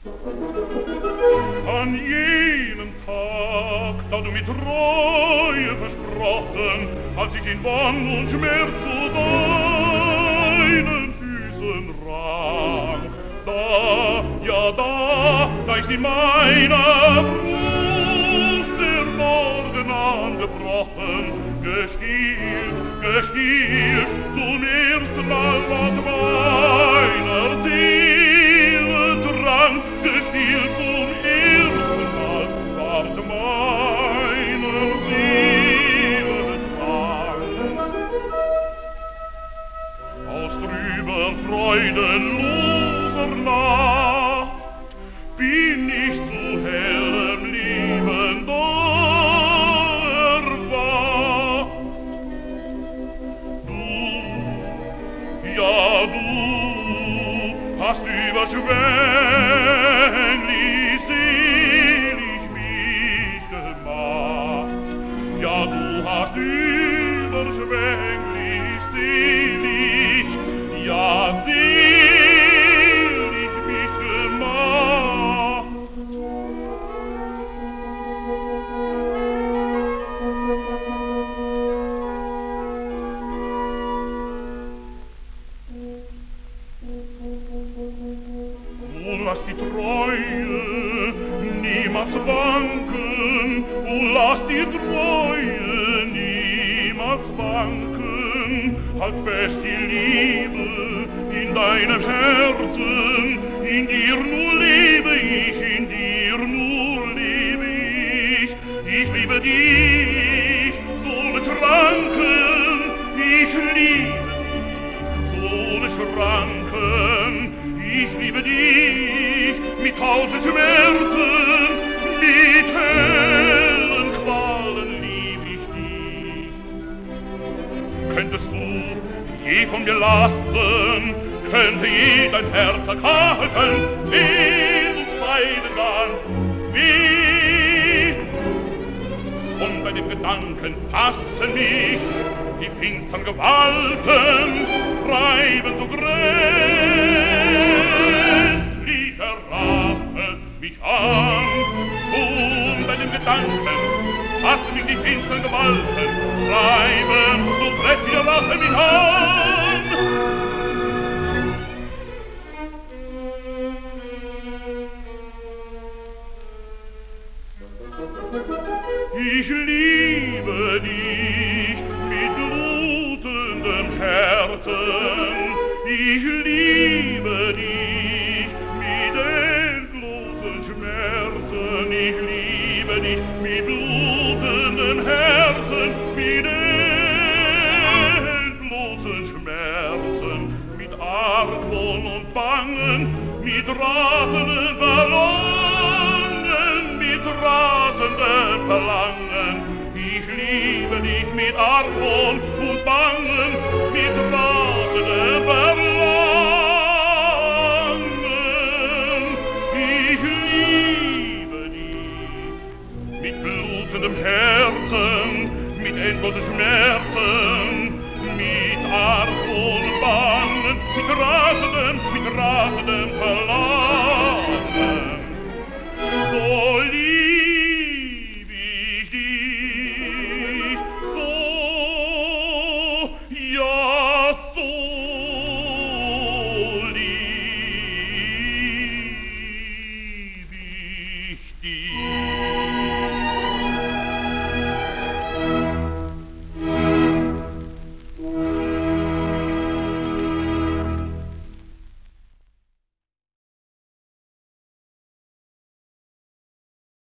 An jenem Tag, da du mit Reue versprochen, als ich in Wand und Schmerz zu deinen Füßen rang, da ist in meiner Brust der Norden angebrochen, gestiehlt, zum ersten Mal ward meiner Seele Drang, gestiehlt zum ersten Mal ward meiner Seele Drang. Aus trüber, freudenloser Nacht bin ich zu hellem Leben erwacht. Du hast überschwänglich selig mich gemacht. Ja, du hast überschwänglich selig, ja, selig mich gemacht. Lass die Treue niemals wanken, lass die Treue niemals wanken, halt fest die Liebe in deinem Herzen, in dir nur lebe ich, in dir nur lebe ich liebe dich, sohle Schranken, ich liebe dich, sohle Schranken, ich liebe dich, mit tausend Schmerzen, mit hellen Qualen lieb ich dich. Könntest du je von mir lassen, könnte je dein Herz erkalten, weh uns beiden dann, weh. Und bei dem Gedanken fassen mich die finstern Gewalten, treiben so grässliche Rache mich an. Und bei dem Gedanken fassen mich die finstern Gewalten, treiben so grässliche Rache mich an. Ich liebe dich mit blutendem Herzen, ich liebe dich mit endlosen Schmerzen, ich liebe dich mit blutenden Herzen, mit endlosen Schmerzen, mit Argwohn und Bangen, mit rasenden Verlangen, mit rasenden Verlangen. Ich liebe dich mit Argwohn und Bangen, mit rasenden Verlangen.